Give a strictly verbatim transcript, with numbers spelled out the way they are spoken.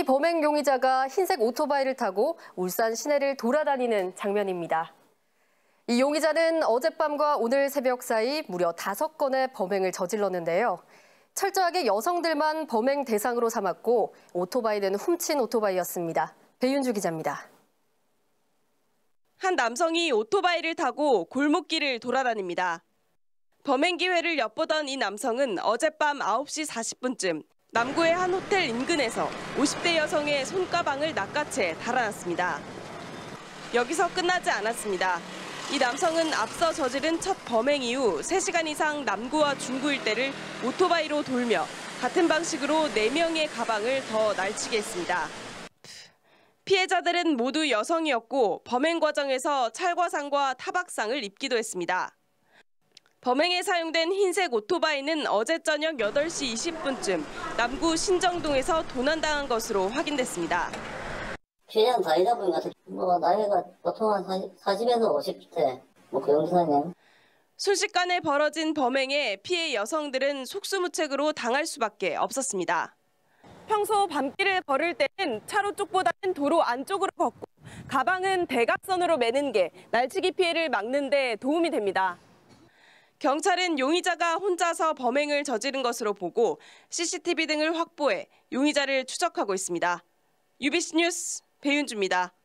범행 용의자가 흰색 오토바이를 타고 울산 시내를 돌아다니는 장면입니다. 이 용의자는 어젯밤과 오늘 새벽 사이 무려 다섯 건의 범행을 저질렀는데요. 철저하게 여성들만 범행 대상으로 삼았고 오토바이는 훔친 오토바이였습니다. 배윤주 기자입니다. 한 남성이 오토바이를 타고 골목길을 돌아다닙니다. 범행 기회를 엿보던 이 남성은 어젯밤 아홉 시 사십 분쯤 남구의 한 호텔 인근에서 오십 대 여성의 손가방을 낚아채 달아났습니다. 여기서 끝나지 않았습니다. 이 남성은 앞서 저지른 첫 범행 이후 세 시간 이상 남구와 중구 일대를 오토바이로 돌며 같은 방식으로 네 명의 가방을 더 날치게 했습니다. 피해자들은 모두 여성이었고 범행 과정에서 찰과상과 타박상을 입기도 했습니다. 범행에 사용된 흰색 오토바이는 어제 저녁 여덟 시 이십 분쯤 남구 신정동에서 도난당한 것으로 확인됐습니다. 최대한 다니다 보니까 뭐 나이가 보통 한 사십에서 오십 대 뭐 그 정도 사이네. 순식간에 벌어진 범행에 피해 여성들은 속수무책으로 당할 수밖에 없었습니다. 평소 밤길을 걸을 때는 차로 쪽보다는 도로 안쪽으로 걷고 가방은 대각선으로 매는 게 날치기 피해를 막는 데 도움이 됩니다. 경찰은 용의자가 혼자서 범행을 저지른 것으로 보고 씨씨티비 등을 확보해 용의자를 추적하고 있습니다. 유비씨 뉴스 배윤주입니다.